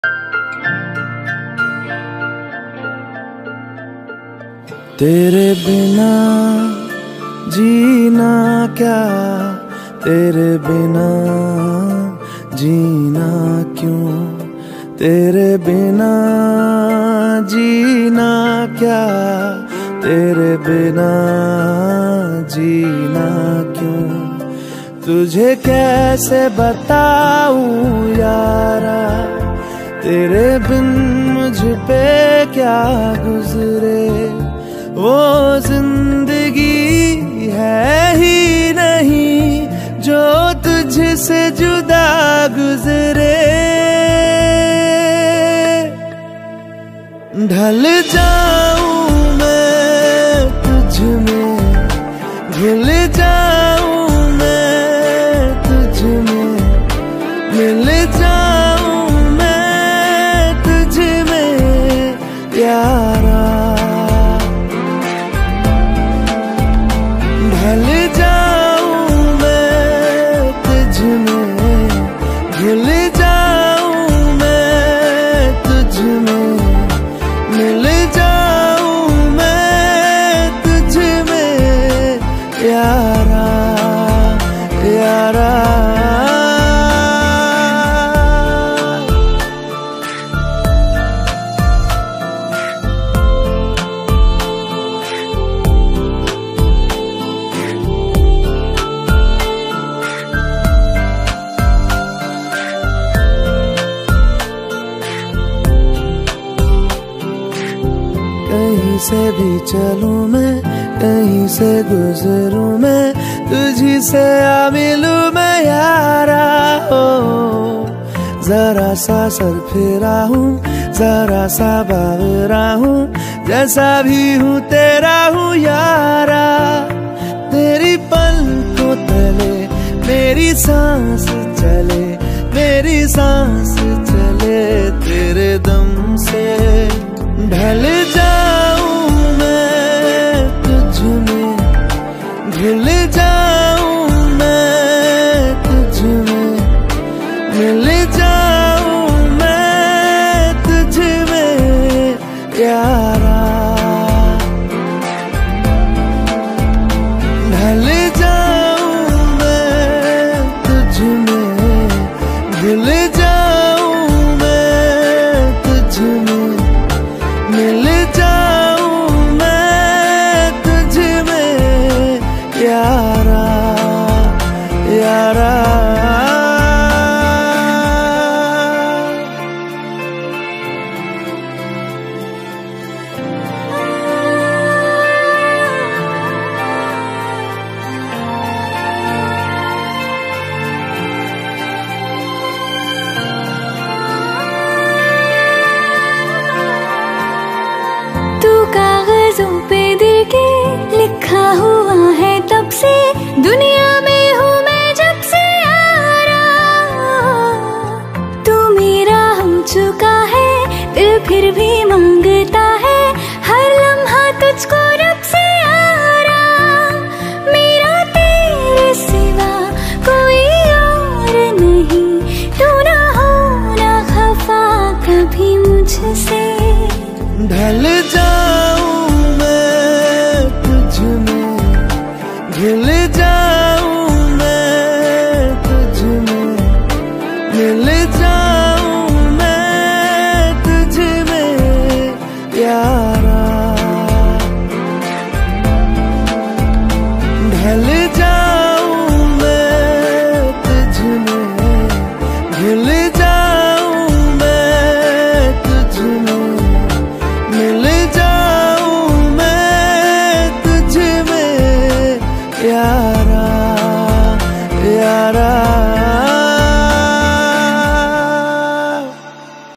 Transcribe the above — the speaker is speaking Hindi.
तेरे बिना जीना क्या, तेरे बिना जीना क्यों, तेरे बिना जीना क्या, तेरे बिना जीना क्यों। तुझे कैसे बताऊं यारा, तेरे बिन मुझ पे क्या गुजरे। वो जिंदगी है ही नहीं जो तुझसे जुदा गुजरे। ढल जाऊं मैं तुझ में, भूल जाऊं मैं तुझ में, मिल जाऊं मैं तुझ में यारा। ढल जाऊं मैं तुझ में, भूल जाऊं मैं तुझ में, मिल जाऊं मैं तुझ में यारा यारा। कहीं से भी चलूं मैं, कहीं से गुजरूं मैं, तुझी से आ मिलूं मैं यारा। हो जरा सा सर फिरा हूँ, जरा सा बावरा हूँ, जैसा भी हूँ तेरा हूँ यारा। तेरी पलकों तले मेरी सांस चले, मेरी सांस चले तेरे दम से। ढल जाऊं मैं तुझ में, भूल जाऊं मैं तुझ में, मिल जाऊं मैं तुझ में यारा। ढल जाऊं मैं तुझ में, भूल जाऊं मैं तुझ में, मिल जाऊं मैं तुझ में यारा यारा। कागजों पे दिल के लिखा हुआ है तब से, दुनिया में हूँ मैं जब से यारा। तू मेरा हो चुका है, दिल फिर भी मांगता है हर लम्हा तुझको रब से यारा। मेरा तेरे सिवा कोई और नहीं, तू ना हो ना खफा कभी मुझसे। ढल जाऊं मैं तुझ में, भूल जाऊं मैं तुझ में, मिल जाऊं मैं तुझ में यारा। ढल जाऊं मैं तुझ में, भूल जाऊं मैं तुझ में, मिल जाऊं मैं तुझ में यार।